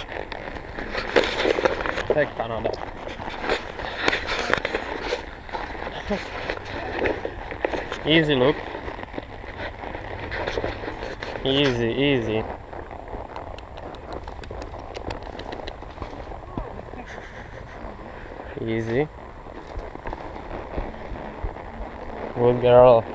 Take Canada. Easy, look. Easy, easy. Easy. Good girl.